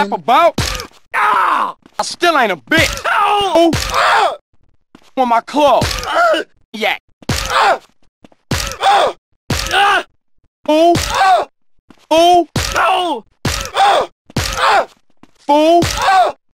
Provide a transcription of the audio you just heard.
rap about? I still ain't a bitch. Oh! On my clothes. Yeah. Fool! Fool! Fool!